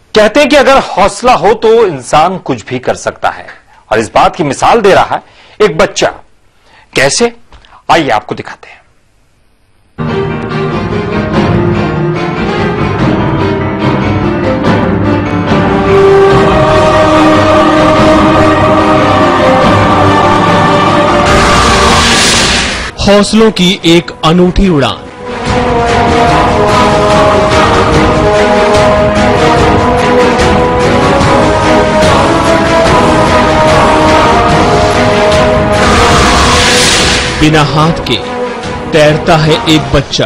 कहते हैं कि अगर हौसला हो तो इंसान कुछ भी कर सकता है, और इस बात की मिसाल दे रहा है एक बच्चा। कैसे, आइए आपको दिखाते हैं। हौसलों की एक अनूठी उड़ान। बिना हाथ के तैरता है एक बच्चा।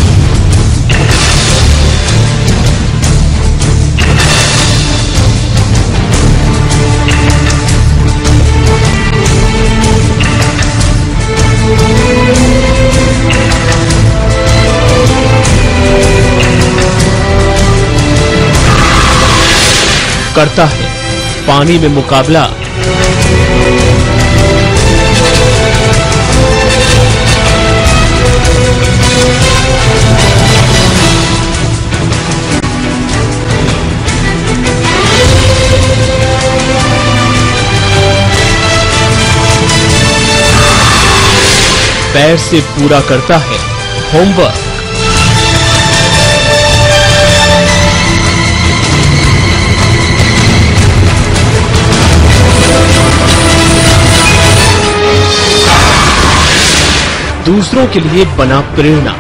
करता है पानी में मुकाबला। पैर से पूरा करता है होमवर्क। दूसरों के लिए बना प्रेरणा।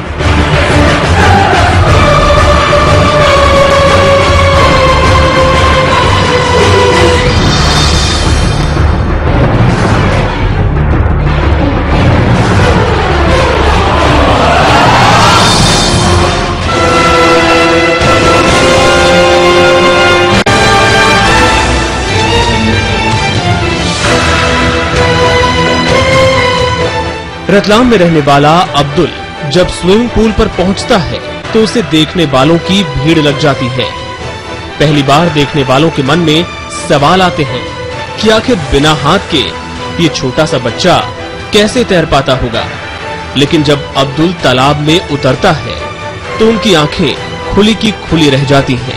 रतलाम में रहने वाला अब्दुल जब स्विमिंग पूल पर पहुंचता है तो उसे देखने वालों की भीड़ लग जाती है। पहली बार देखने वालों के मन में सवाल आते हैं कि आखिर बिना हाथ के ये छोटा सा बच्चा कैसे तैर पाता होगा। लेकिन जब अब्दुल तालाब में उतरता है तो उनकी आंखें खुली की खुली रह जाती हैं।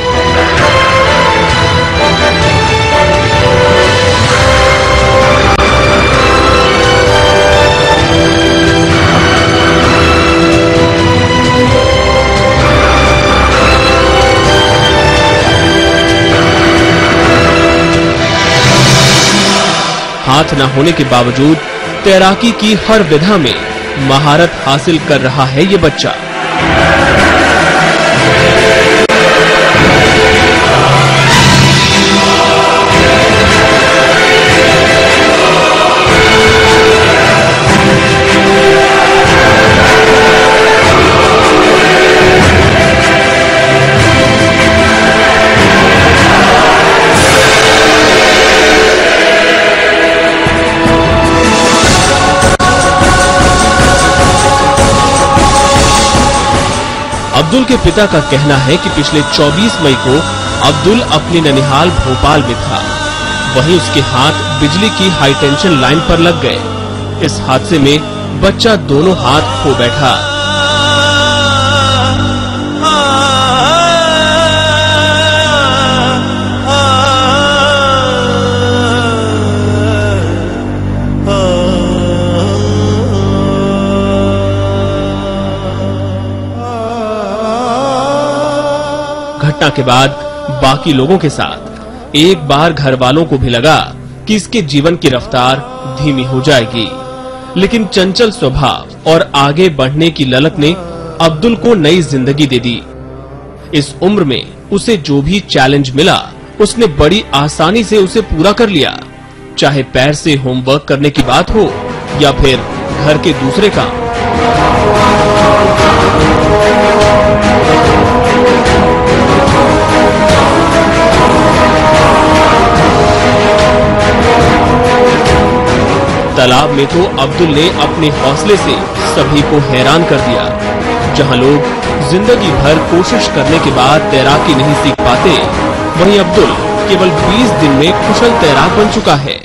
हाथ न होने के बावजूद तैराकी की हर विधा में महारत हासिल कर रहा है ये बच्चा। अब्दुल के पिता का कहना है कि पिछले 24 मई को अब्दुल अपने ननिहाल भोपाल में था। वहीं उसके हाथ बिजली की हाई टेंशन लाइन पर लग गए। इस हादसे में बच्चा दोनों हाथ खो बैठा। घटना के बाद बाकी लोगों के साथ एक बार घर वालों को भी लगा कि इसके जीवन की रफ्तार धीमी हो जाएगी, लेकिन चंचल स्वभाव और आगे बढ़ने की ललक ने अब्दुल को नई जिंदगी दे दी। इस उम्र में उसे जो भी चैलेंज मिला उसने बड़ी आसानी से उसे पूरा कर लिया, चाहे पैर से होमवर्क करने की बात हो या फिर घर के दूसरे काम। तालाब में तो अब्दुल ने अपने हौसले से सभी को हैरान कर दिया। जहां लोग जिंदगी भर कोशिश करने के बाद तैराकी नहीं सीख पाते, वहीं अब्दुल केवल 20 दिन में कुशल तैराक बन चुका है।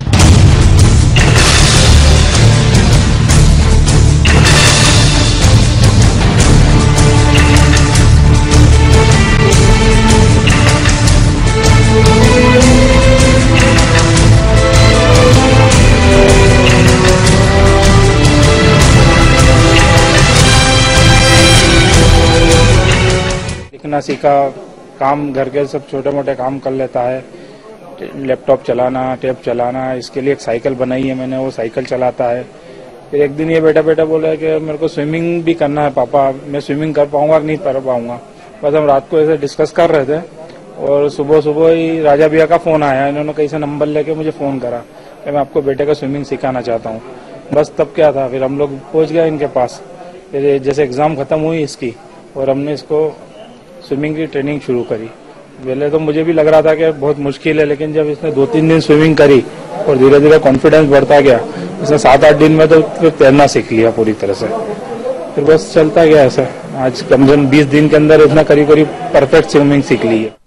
तैरना सीखा, काम घर के सब छोटे मोटे काम कर लेता है, लैपटॉप चलाना, टेप चलाना। इसके लिए एक साइकिल बनाई है मैंने, वो साइकिल चलाता है। फिर एक दिन ये बेटा बोला कि मेरे को स्विमिंग भी करना है पापा, मैं स्विमिंग कर पाऊंगा कि नहीं कर पाऊंगा। बस हम रात को ऐसे डिस्कस कर रहे थे और सुबह ही राजा भैया का फोन आया। इन्होंने कहीं से नंबर लेके मुझे फोन करा कि मैं आपको बेटे का स्विमिंग सिखाना चाहता हूँ। बस तब क्या था, फिर हम लोग पहुंच गए इनके पास। फिर जैसे एग्जाम खत्म हुई इसकी और हमने इसको स्विमिंग की ट्रेनिंग शुरू करी। पहले तो मुझे भी लग रहा था कि बहुत मुश्किल है, लेकिन जब इसने 2-3 दिन स्विमिंग करी और धीरे धीरे कॉन्फिडेंस बढ़ता गया, इसने 7-8 दिन में तो फिर तैरना सीख लिया पूरी तरह से। फिर बस चलता गया ऐसा। आज कम से कम 20 दिन के अंदर इतना करीब परफेक्ट स्विमिंग सीख ली है।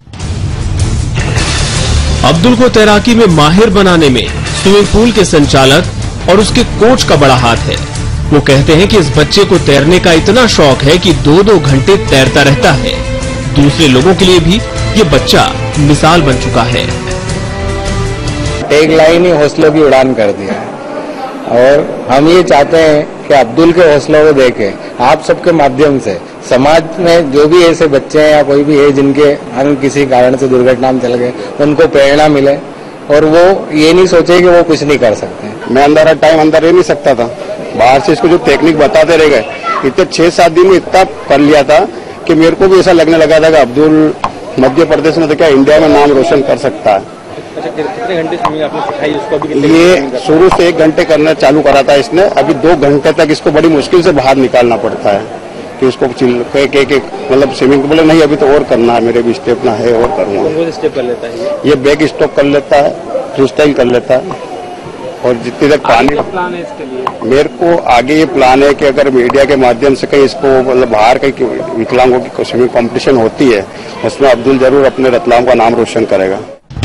अब्दुल को तैराकी में माहिर बनाने में स्विमिंग पूल के संचालक और उसके कोच का बड़ा हाथ है। वो कहते हैं कि इस बच्चे को तैरने का इतना शौक है कि 2-2 घंटे तैरता रहता है। दूसरे लोगों के लिए भी ये बच्चा मिसाल बन चुका है। टैग लाइन ही हौसलों की उड़ान कर दिया है और हम ये चाहते हैं कि अब्दुल के हौसलों को देखें आप सबके माध्यम से समाज में जो भी ऐसे बच्चे हैं या कोई भी है जिनके अन्य किसी कारण से दुर्घटना में चल गए, उनको प्रेरणा मिले और वो ये नहीं सोचे कि वो कुछ नहीं कर सकते। मैं अंदर टाइम अंदर रह नहीं सकता था, बाहर से इसको जो टेक्निक बताते रह गए। इतने 6-7 दिन में इतना कर लिया था कि मेरे को भी ऐसा लगने लगा था कि अब्दुल मध्य प्रदेश में तो क्या इंडिया में नाम रोशन कर सकता है। अच्छा, कितने घंटे स्विमिंग आपने सिखाई इसको? अभी ये शुरू से 1 घंटे करना चालू करा था इसने, अभी 2 घंटे तक इसको बड़ी मुश्किल से बाहर निकालना पड़ता है कि उसको एक मतलब स्विमिंग बोले नहीं अभी तो और करना है, मेरे भी स्टेप ना है और करूँगा। कौन स्टेप कर लेता है ये बैक स्ट्रोक कर लेता है, फ्री स्टाइल कर लेता है और जितनी तक पानी। प्लान है इसके लिए मेरे को आगे ये प्लान है कि अगर मीडिया के माध्यम से कहीं इसको मतलब बाहर कहीं विकलांगों की स्विमिंग कंपटीशन होती है, उसमें अब्दुल जरूर अपने रतलाम का नाम रोशन करेगा।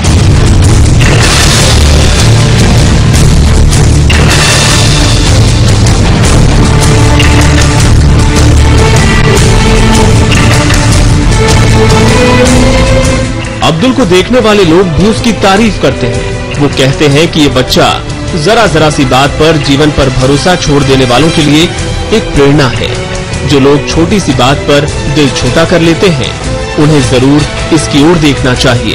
अब्दुल को देखने वाले लोग भी उसकी तारीफ करते हैं। वो कहते हैं कि ये बच्चा जरा सी बात पर जीवन पर भरोसा छोड़ देने वालों के लिए एक प्रेरणा है। जो लोग छोटी सी बात पर दिल छोटा कर लेते हैं, उन्हें जरूर इसकी ओर देखना चाहिए।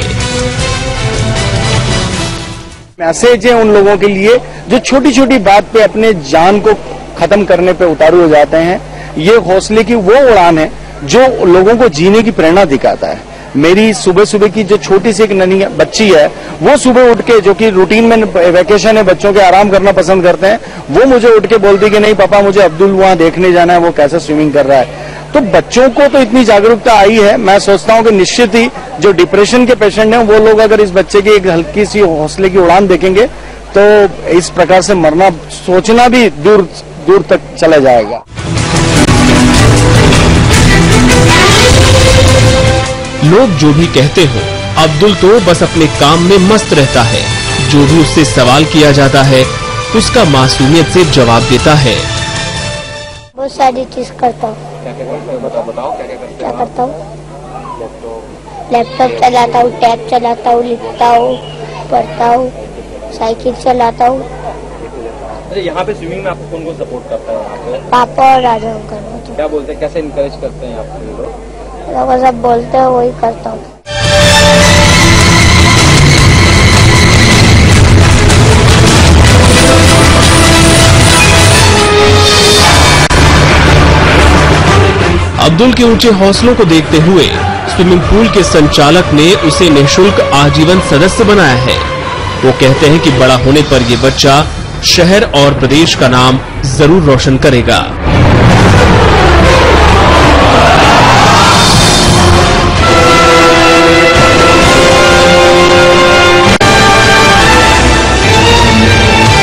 मैसेज है उन लोगों के लिए जो छोटी छोटी बात पे अपने जान को खत्म करने पे उतारू हो जाते हैं। ये हौसले की वो उड़ान है जो लोगों को जीने की प्रेरणा दिखाता है। मेरी सुबह की जो छोटी सी एक नन्ही बच्ची है, वो सुबह उठ के, जो कि रूटीन में वैकेशन है बच्चों के आराम करना पसंद करते हैं, वो मुझे उठ के बोलती कि नहीं पापा मुझे अब्दुल वहां देखने जाना है, वो कैसे स्विमिंग कर रहा है। तो बच्चों को तो इतनी जागरूकता आई है, मैं सोचता हूं कि निश्चित ही जो डिप्रेशन के पेशेंट हैं वो लोग अगर इस बच्चे की एक हल्की सी हौसले की उड़ान देखेंगे तो इस प्रकार से मरना सोचना भी दूर तक चला जाएगा। लोग जो भी कहते हो, अब्दुल तो बस अपने काम में मस्त रहता है। जो भी उससे सवाल किया जाता है उसका मासूमियत से जवाब देता है। बहुत सारी चीज करता हूँ। बताओ क्या करता हूँ? लैपटॉप चलाता हूँ, टैब चलाता हूँ, लिखता हूँ, पढ़ता हूँ, साइकिल चलाता हूँ। अच्छा, यहाँ पे स्विमिंग में आपको कौन सपोर्ट करता है? यहाँ पे पापा और राजा अंकल। क्या बोलते हैं, कैसे इनकरेज करते हैं आपको ये लोग? सब बोलते हैं वही करता हूँ। अब्दुल के ऊंचे हौसलों को देखते हुए स्विमिंग पूल के संचालक ने उसे निःशुल्क आजीवन सदस्य बनाया है। वो कहते हैं कि बड़ा होने पर ये बच्चा शहर और प्रदेश का नाम जरूर रोशन करेगा।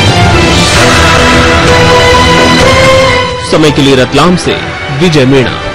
समय के लिए रतलाम से विजय मीणा।